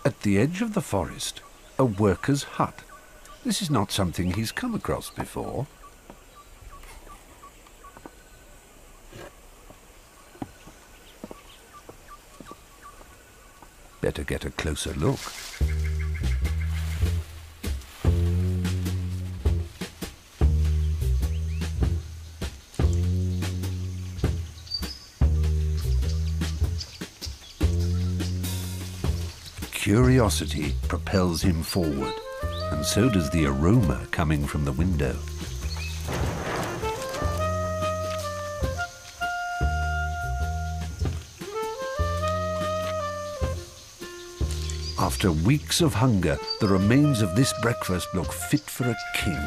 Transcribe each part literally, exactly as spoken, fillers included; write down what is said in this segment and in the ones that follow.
At the edge of the forest, a worker's hut. This is not something he's come across before. Better get a closer look. Curiosity propels him forward, and so does the aroma coming from the window. After weeks of hunger, the remains of this breakfast look fit for a king.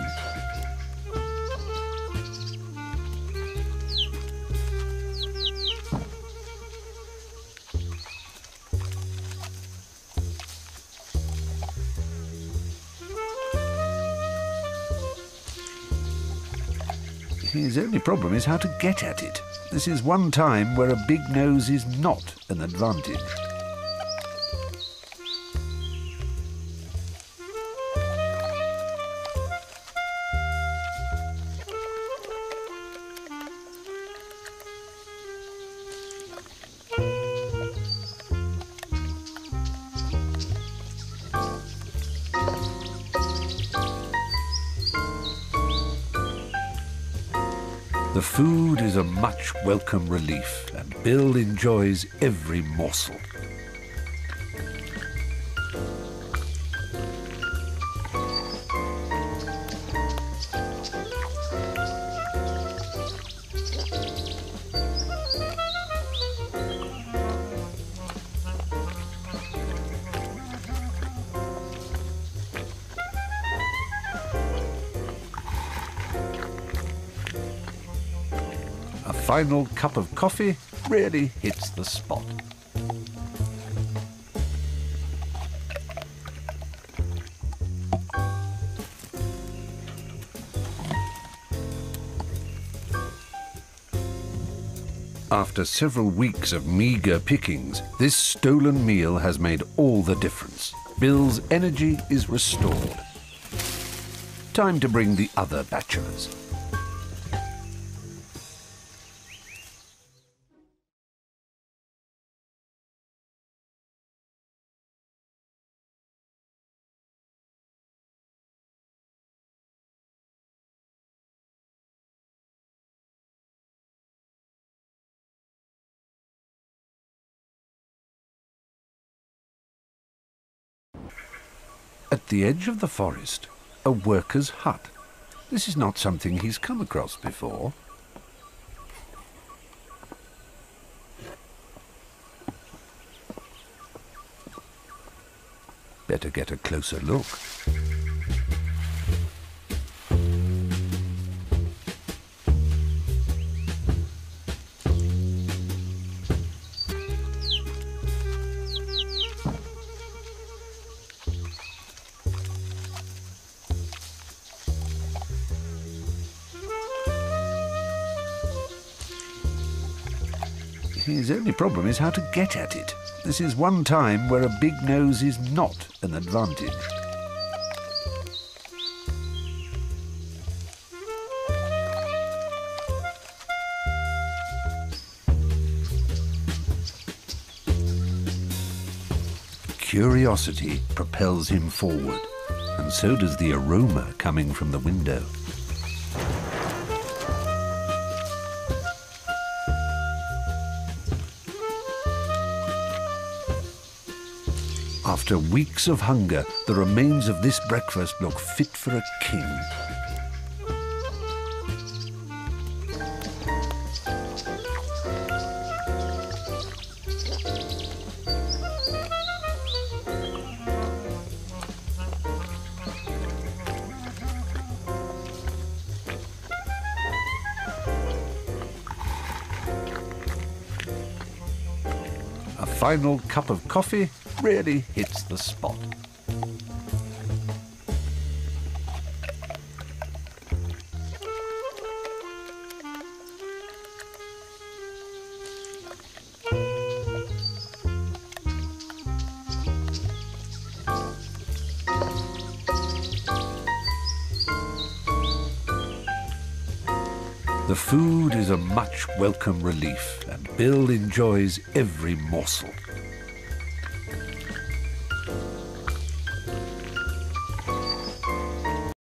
His only problem is how to get at it. This is one time where a big nose is not an advantage. The food is a much welcome relief, and Bill enjoys every morsel. A final cup of coffee really hits the spot. After several weeks of meagre pickings, this stolen meal has made all the difference. Bill's energy is restored. Time to bring the other bachelors. At the edge of the forest, a worker's hut. This is not something he's come across before. Better get a closer look. His only problem is how to get at it. This is one time where a big nose is not an advantage. Curiosity propels him forward, and so does the aroma coming from the window. After weeks of hunger, the remains of this breakfast look fit for a king. A final cup of coffee really hits the spot. The food is a much welcome relief, and Bill enjoys every morsel.